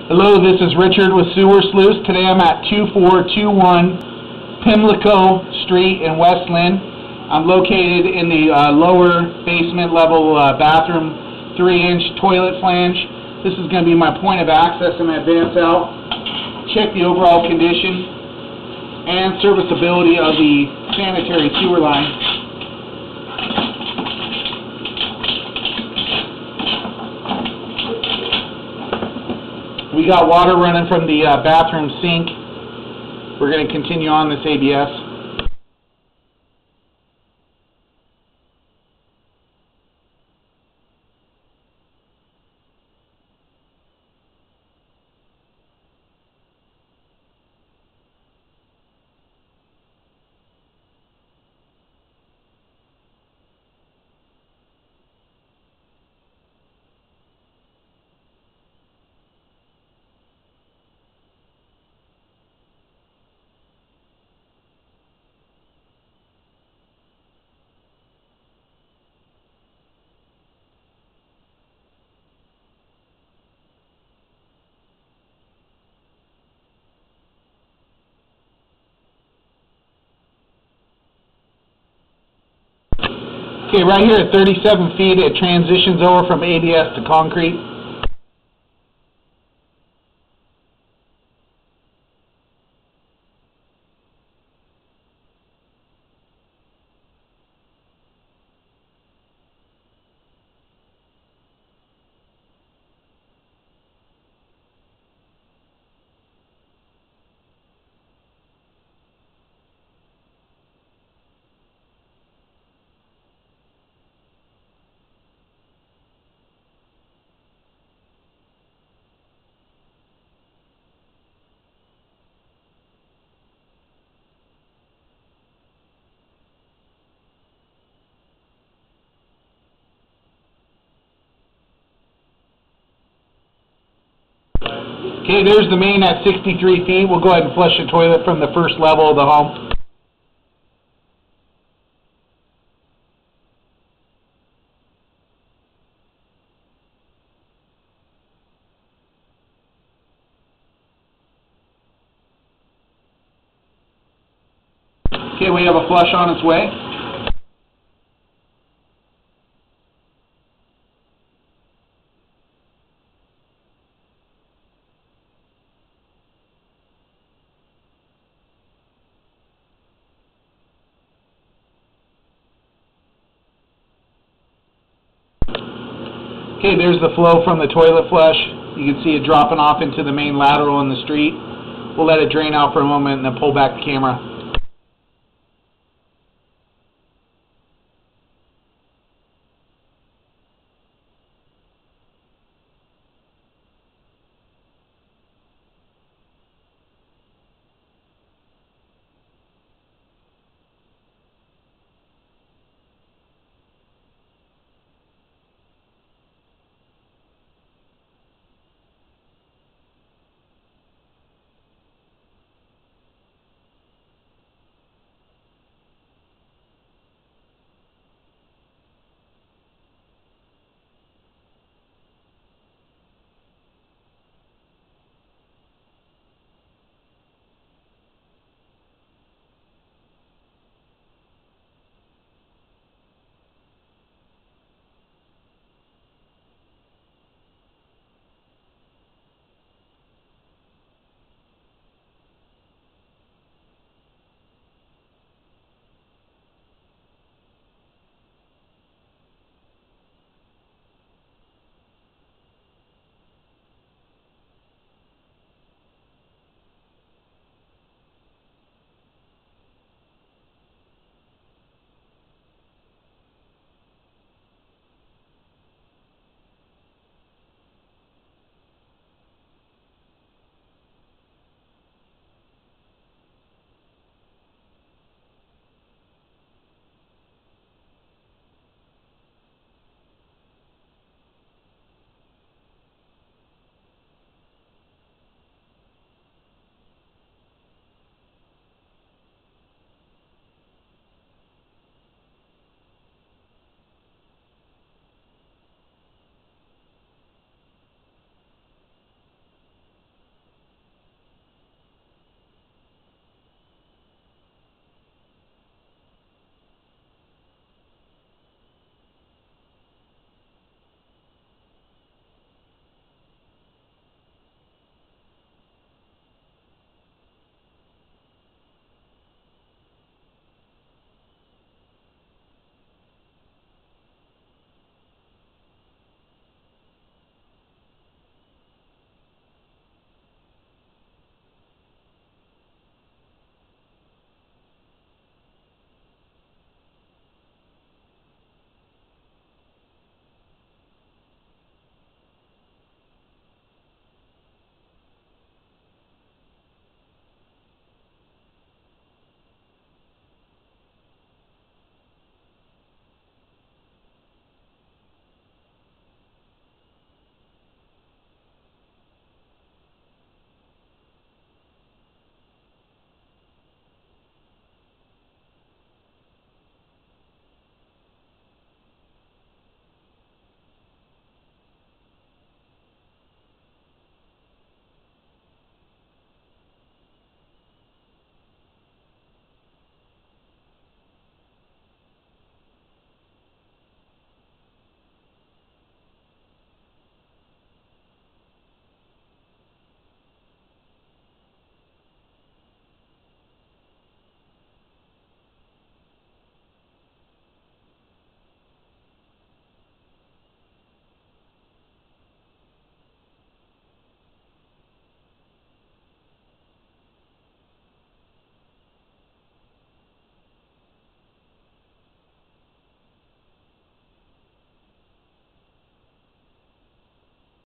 Hello, this is Richard with Sewer Sluice. Today I'm at 2421 Pimlico Street in West Lynn. I'm located in the lower basement level bathroom 3-inch toilet flange. This is going to be my point of access. I'm going to advance out, check the overall condition and serviceability of the sanitary sewer line. We got water running from the bathroom sink. We're going to continue on this ABS. Okay, right here at 37 feet, it transitions over from ABS to concrete. Okay, there's the main at 63 feet. We'll go ahead and flush the toilet from the first level of the home. Okay, we have a flush on its way. Okay, there's the flow from the toilet flush. You can see it dropping off into the main lateral in the street. We'll let it drain out for a moment and then pull back the camera.